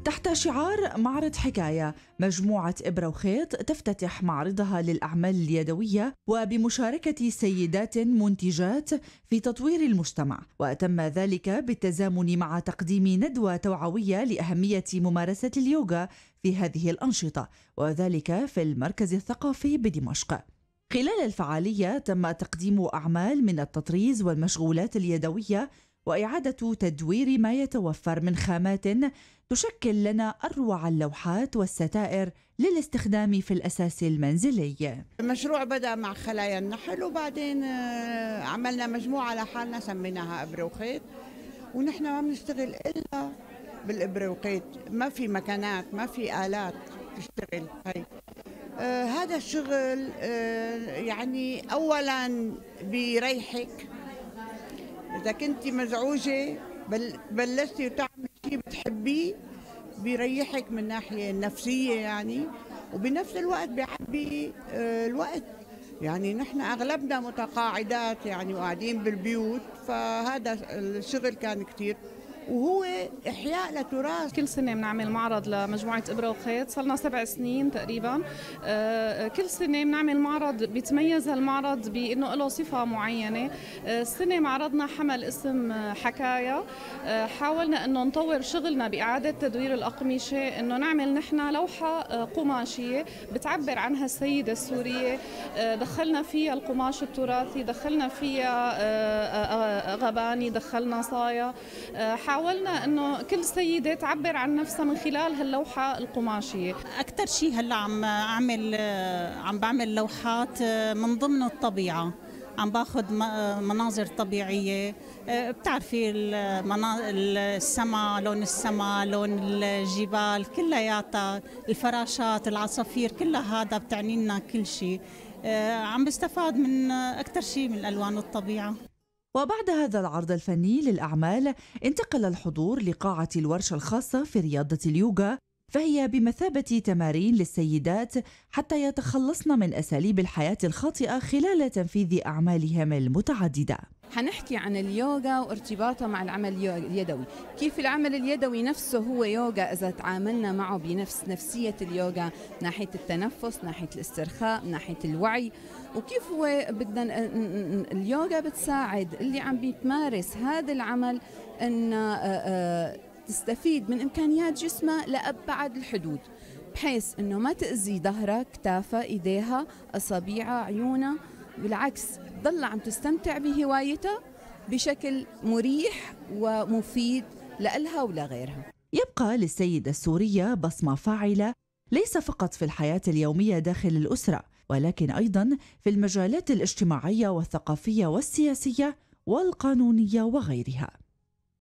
تحت شعار معرض حكاية، مجموعة إبرة وخيط تفتتح معرضها للأعمال اليدوية وبمشاركة سيدات منتجات في تطوير المجتمع، وتم ذلك بالتزامن مع تقديم ندوة توعوية لأهمية ممارسة اليوغا في هذه الأنشطة، وذلك في المركز الثقافي بدمشق. خلال الفعالية تم تقديم أعمال من التطريز والمشغولات اليدوية وإعادة تدوير ما يتوفر من خامات تشكل لنا أروع اللوحات والستائر للاستخدام في الأساس المنزلي. المشروع بدأ مع خلايا النحل، وبعدين عملنا مجموعة لحالنا سميناها إبرة وخيط، ونحن ما بنشتغل إلا بالإبرة وخيط، ما في مكانات، ما في آلات تشتغل هاي. هذا الشغل يعني أولاً بيريحك إذا كنت مزعوجة بلشتي وتعملي شيء بتحبيه، بيريحك من الناحية النفسية يعني، وبنفس الوقت بيعبي الوقت. يعني نحن أغلبنا متقاعدات يعني وقاعدين بالبيوت، فهذا الشغل كان كتير، وهو إحياء لتراث. كل سنة بنعمل معرض لمجموعة إبرة وخيط، صلنا 7 سنين تقريبا. كل سنة بنعمل معرض بيتميز هالمعرض بأنه له صفة معينة. السنة معرضنا حمل اسم حكاية. حاولنا أنه نطور شغلنا بإعادة تدوير الأقمشة، أنه نعمل نحن لوحة قماشية بتعبر عنها السيدة السورية. دخلنا فيها القماش التراثي، دخلنا فيها غباني، دخلنا صايا. حاولنا انه كل سيده تعبر عن نفسها من خلال هاللوحه القماشيه. اكثر شيء هلا عم بعمل لوحات من ضمن الطبيعه، عم باخذ مناظر طبيعيه. بتعرفي السماء، لون السماء، لون الجبال كلياتها، الفراشات، العصافير، كلها هذا بتعني لنا كل شيء. عم بستفاد من اكثر شيء من الوان الطبيعه. وبعد هذا العرض الفني للأعمال انتقل الحضور لقاعة الورشة الخاصة في رياضة اليوغا، فهي بمثابة تمارين للسيدات حتى يتخلصن من أساليب الحياة الخاطئة خلال تنفيذ أعمالهم المتعددة. حنحكي عن اليوغا وارتباطها مع العمل اليدوي، كيف العمل اليدوي نفسه هو يوغا إذا تعاملنا معه بنفس نفسية اليوغا، ناحية التنفس، ناحية الاسترخاء، ناحية الوعي، وكيف هو بدنا اليوغا بتساعد اللي عم بيتمارس هذا العمل أن تستفيد من إمكانيات جسمها لأبعد الحدود، بحيث أنه ما تأذي ظهرها، كتافها، إيديها، أصابعها، عيونها، بالعكس ضل عم تستمتع بهوايتها بشكل مريح ومفيد لإلها ولغيرها. يبقى للسيدة السورية بصمة فاعلة ليس فقط في الحياة اليومية داخل الأسرة، ولكن أيضا في المجالات الاجتماعية والثقافية والسياسية والقانونية وغيرها.